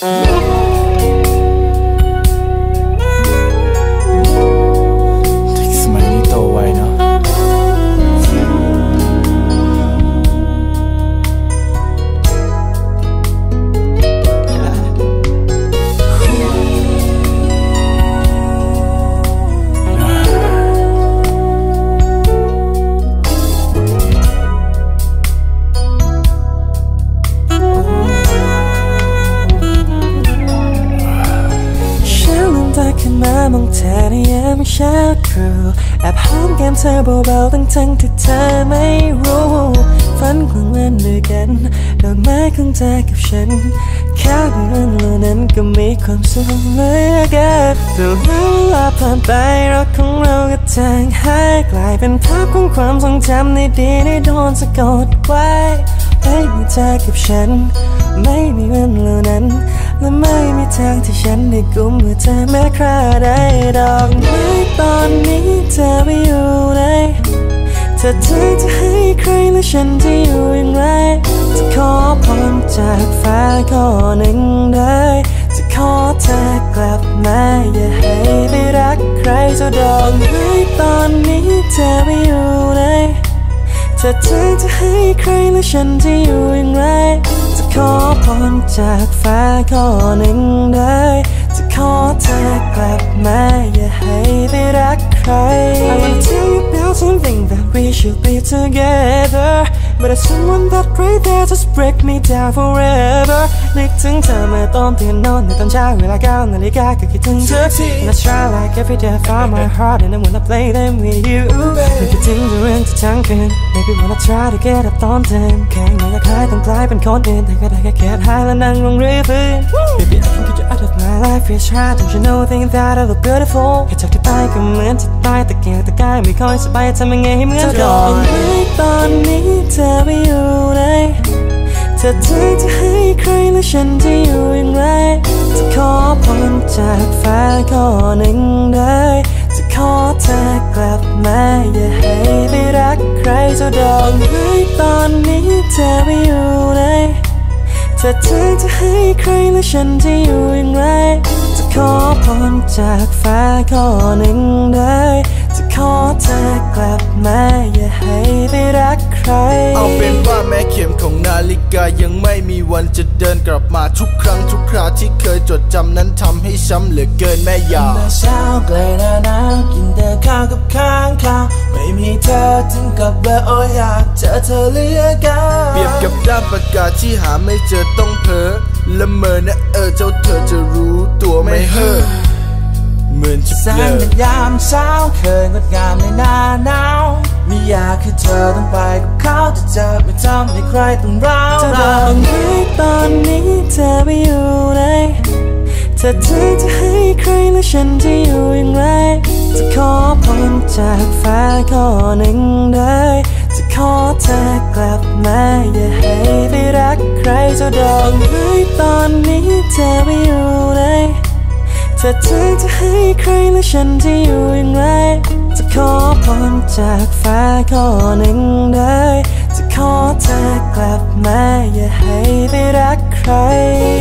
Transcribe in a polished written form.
สมัยนี้โตไวเนาะขึ้นมามองเธอในยามเช้าตรู่แอบหอมแก้มเธอเบาๆทั้งที่เธอไม่รู้ฝันกลางวันด้วยกันดอกไม้ของเธอกับฉันแค่เพียงเหล่านั้นก็มีความสุขเหลือเกินแต่เวลาผ่านไปรักของเราก็จางหายกลายเป็นภาพของความทรงจำในดีที่โดนสะกดไว้ไม่มีเธอกับฉันไม่มีวันเหล่านั้นและไม่มีทางที่ฉันได้กุมมือเธอแม้คราใดดอกไม้ตอนนี้เธอไปอยู่ไหนถ้าเธอจะให้ใครและฉันจะอยู่อย่างไรจะขอพรจากฟ้าข้อหนึ่งได้จะขอเธอกลับมาอย่าให้ไปรักใครเจ้าดอกไม้ตอนนี้เธอไปอยู่ไหนถ้าเธอจะให้ใครและฉันจะอยู่อย่างไรจะขอพรจากฟ้าข้อหนึ่งได้จะขอเธอกลับมาอย่าให้ไปรักใคร I wanna tell you about something that we should be together But there's someone that right there just break me down forever นึกถึงเธอเมื่อตอนตื่นนอนในตอนเช้าเวลา9 นาฬิกาก็คิดถึงเธอ And I try like every day from my heart And I wanna play them with you นึกคิดถึงเรื่องที่ทั้งคืน Maybe wanna try to get up ตอนตื่นแค่ไม่อยากให้ต้องกลายเป็นคนอื่นแต่ก็ได้แค่เขียนหายและนั่งลงเรือพื้น Baby I can get you out of my life It's hard don't you know think that I look beautiful แค่จากที่ไปก็เหมือนที่ตายแต่เกียงแต่กายไม่ค่อยสบายทำยังไงให้เหมือนก่อนตอนนี้เธอไปอยู่ไหนถ้าเธอจะให้ใครและฉันจะอยู่อย่างไรจะขอพรจากฟ้าข้อหนึ่งได้จะขอเธอกลับมาอย่าให้ไปรักใครเจ้าดอกไม้ตอนนี้เธอไปอยู่ไหนถ้าเธอจะให้ใครและฉันจะอยู่อย่างไรจะขอพรจากฟ้าข้อหนึ่งได้จะขอเธอกลับมาอย่าให้ไปรักใครเอาเป็นว่าแม้เข็มของนาฬิกายังไม่มีวันจะเดินกลับมาทุกครั้งทุกคราวที่เคยจดจำนั้นทำให้ช้ำเหลือเกินแม่ยาเช้าไกลหน้ากินแต่ข้าวกับข้างข้าวไม่มีเธอถึงกับเบื่อโอ้ยอยากเจอเธอเหลือเกินเปรียบกับด้านประกาศที่หาไม่เจอต้องเพ้อละเมอนะเจ้าเธอจะรู้ตัวไม่เฮ่อเหมือนจะแสงในยามเช้าเคยงดงามในหน้าหนาวไม่อยากให้เธอต้องไปกับเขาจะเจอไม่ทำให้ใครต้องร้าวจะบอกให้ตอนนี้เธอไปอยู่ไหนถ้าเธอจะให้ใครและฉันจะอยู่อย่างไรจะขอพรจากฟ้าข้อหนึ่งได้จะขอเธอกลับมาอย่าให้ไปรักใครเจ้าดอกไม้ตอนนี้เธอไปอยู่ไหนถ้าเธอจะให้ใครและฉันจะอยู่อย่างไรจะขอพรจากฟ้าข้อหนึ่งได้จะขอเธอกลับมาอย่าให้ไปรักใคร